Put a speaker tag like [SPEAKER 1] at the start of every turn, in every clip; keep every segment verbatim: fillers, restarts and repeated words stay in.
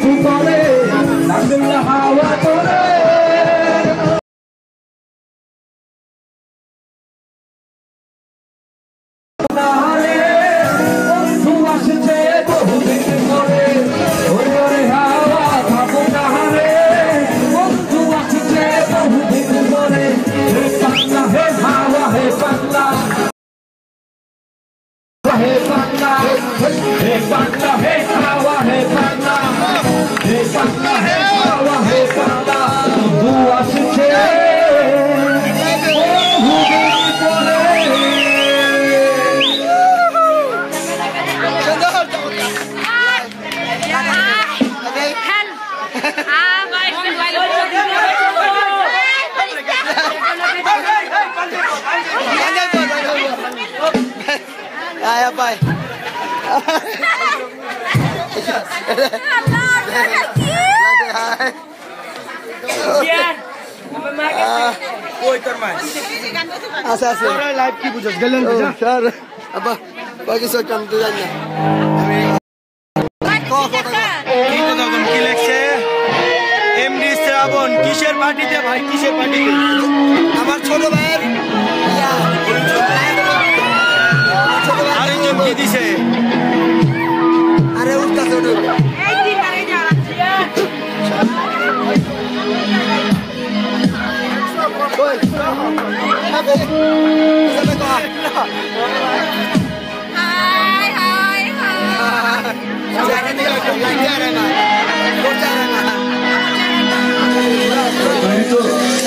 [SPEAKER 1] করে লাগল হাওয়া তোরে
[SPEAKER 2] Ayo, Pai. Woi, termas. Asa asa. Orang live ki bujas, galan bujas. Sir, apa? Bagi so kam tu jangan. Kau kau tahu. Kita tahu kan kilek se. M D Strabon, kisher party te, bhai kisher party te. Amar choto bhai. Ya. আরেকজন কি দিছে আরে উঠতা ছোট এই দিন আগে যাওয়া ওই হবে যাবে তো হাই হাই হাই জানে নি লাগা রে না কোটা রে না তো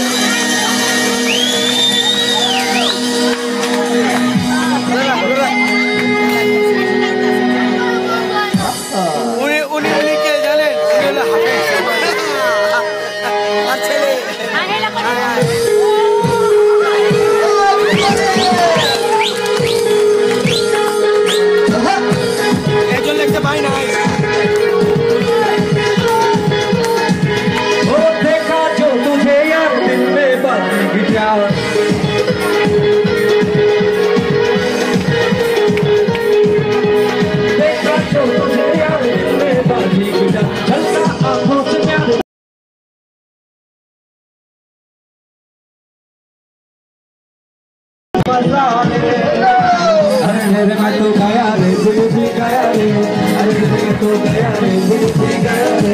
[SPEAKER 2] अरे मैं तो गया रे दिल भी गया रे अरे मैं तो गया रे दिल भी गया रे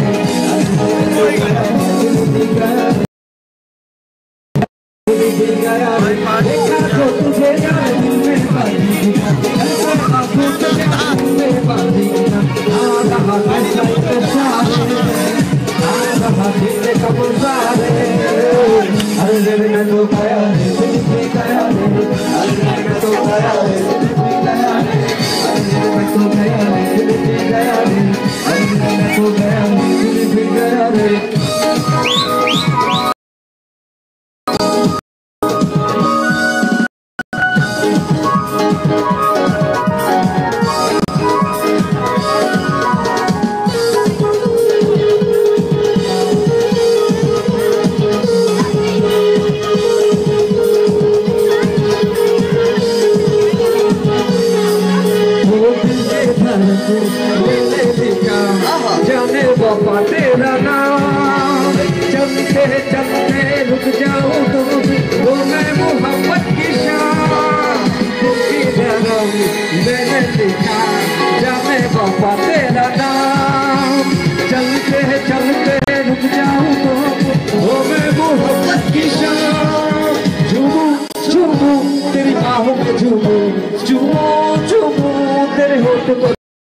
[SPEAKER 2] दिल भी गया रे दिल भी गया रे देखा तो तुझे यार दिल में बाजी आंखों से दिल में बाजी आ रहा है के सारे आ रहा दिल का गुजारे अरे मैं तो गया रे दिल भी गया रे अरे मैं तो गया रे दिल भी गया रे अरे मैं तो गया रे दिल भी गया रे अरे मैं तो गया रे दिल भी गया रे जाने बाबा तेरा नाम चलते चलते रुक जाऊं तुम वो मैं मोहब्बत की शान की धर्म मैंने लिखा जाने बाबा तेरा नाम चलते चलते रुक जाऊं तुम वो मैं मोहब्बत की शान झूमू झूमू तेरी बाहों में झूमू झूमू झूमू तेरे होठ को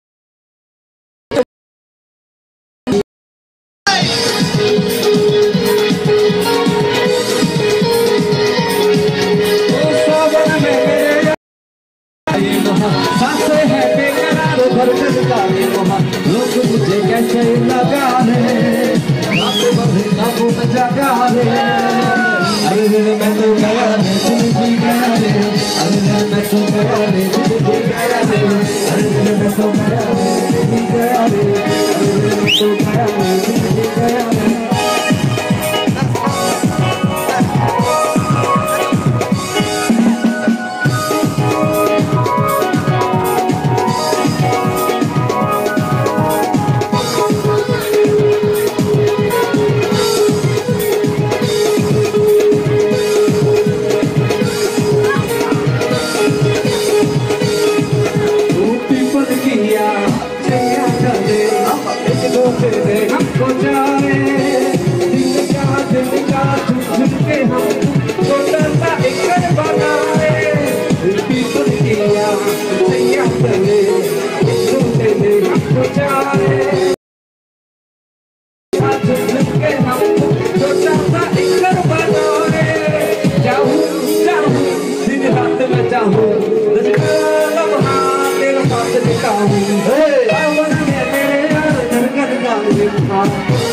[SPEAKER 2] सांसें है बेकरार भर करता है वहाँ लोग मुझे कैसे लगा रहे आपको बंधे काबू में जगा रहे अरे मैं तो गया रे दिल भी गया रे अरे मैं तो गया रे दिल भी गया रे अरे मैं तो गया रे दिल भी गया रे अरे मैं तो गया रे दिल भी गया रे लिखा